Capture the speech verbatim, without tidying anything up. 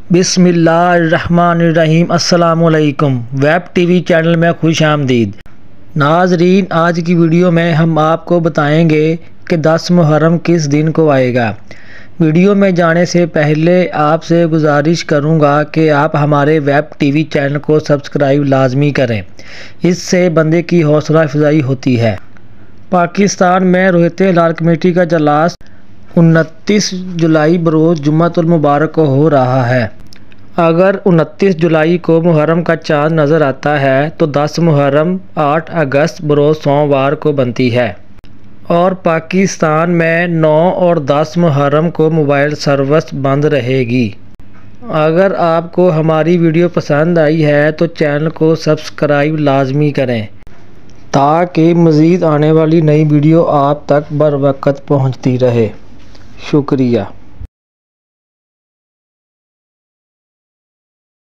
بسم اللہ الرحمن الرحیم۔ السلام علیکم، ویب ٹی وی چینل میں خوش آمدید۔ ناظرین، آج کی ویڈیو میں ہم آپ کو بتائیں گے کہ دس محرم کس دن کو آئے گا۔ ویڈیو میں جانے سے پہلے آپ سے گزارش کروں گا کہ آپ ہمارے ویب ٹی وی چینل کو سبسکرائب لازمی کریں، اس سے بندے کی حوصلہ افزائی ہوتی ہے۔ پاکستان میں رویت ہلال کمیٹی کا اجلاس انتیس جولائی بروز جمعۃ المبارک کو ہو رہا ہے۔ اگر انتیس جولائی کو محرم کا چاند نظر آتا ہے تو دس محرم آٹھ اگست بروز سوموار کو بنتی ہے، اور پاکستان میں نو اور دس محرم کو موبائل سروس بند رہے گی۔ اگر آپ کو ہماری ویڈیو پسند آئی ہے تو چینل کو سبسکرائب لازمی کریں تاکہ مزید آنے والی نئی ویڈیو آپ تک بروقت پہنچتی رہے۔ شکریہ۔